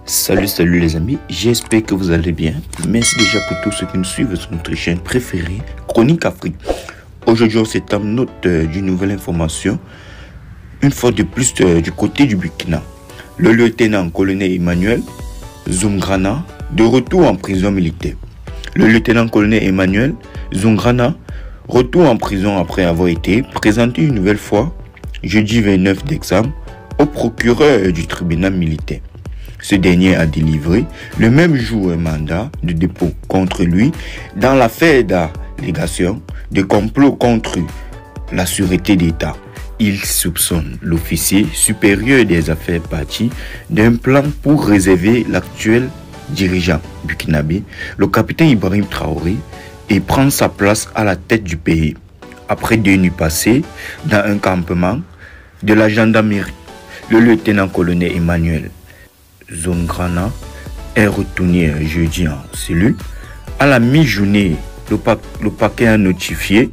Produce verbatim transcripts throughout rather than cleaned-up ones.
Salut, salut les amis, j'espère que vous allez bien. Merci déjà pour tous ceux qui nous suivent sur notre chaîne préférée, Chronique Afrique. Aujourd'hui, on s'étend note euh, d'une nouvelle information, une fois de plus euh, du côté du Burkina. Le lieutenant-colonel Emmanuel Zoungrana, de retour en prison militaire. Le lieutenant-colonel Emmanuel Zoungrana, retour en prison après avoir été présenté une nouvelle fois, jeudi vingt-neuf décembre, au procureur du tribunal militaire. Ce dernier a délivré le même jour un mandat de dépôt contre lui dans l'affaire d'allégation de complot contre la sûreté d'État. Il soupçonne l'officier supérieur des affaires parties d'un plan pour réserver l'actuel dirigeant burkinabé, le capitaine Ibrahim Traoré, et prendre sa place à la tête du pays. Après deux nuits passées dans un campement de la gendarmerie, le lieutenant-colonel Emmanuel Zoungrana est retourné jeudi en cellule. À la mi-journée, le, pa le paquet a notifié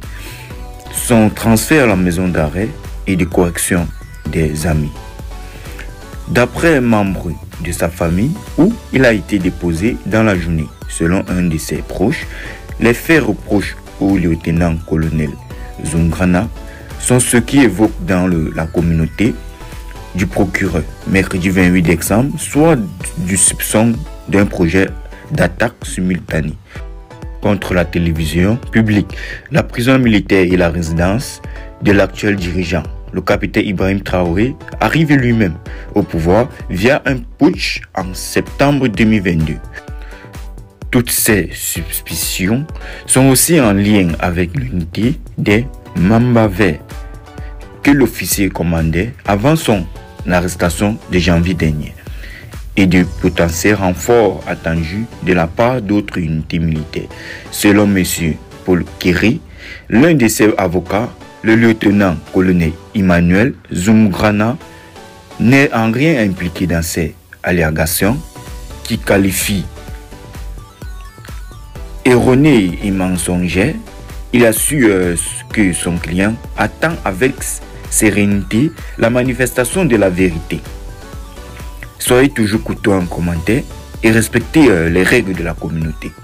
son transfert à la maison d'arrêt et de correction des amis. D'après un membre de sa famille, où il a été déposé dans la journée, selon un de ses proches, les faits reproches au lieutenant-colonel Zoungrana sont ceux qui évoquent dans le, la communauté du procureur, mercredi vingt-huit décembre, soit du soupçon d'un projet d'attaque simultanée contre la télévision publique, la prison militaire et la résidence de l'actuel dirigeant. Le capitaine Ibrahim Traoré arrive lui-même au pouvoir via un putsch en septembre deux mille vingt-deux. Toutes ces suspicions sont aussi en lien avec l'unité des Mamba Verts que l'officier commandait avant son l'arrestation de janvier dernier et de potentiels renforts attendus de la part d'autres unités militaires. Selon M. Paul Kéry, l'un de ses avocats, le lieutenant-colonel Emmanuel Zoungrana n'est en rien impliqué dans ces allégations qui qualifient erronées et mensongères. Il assure euh, que son client attend avec sérénité la manifestation de la vérité. Soyez toujours courtois en commentaire et respectez euh, les règles de la communauté.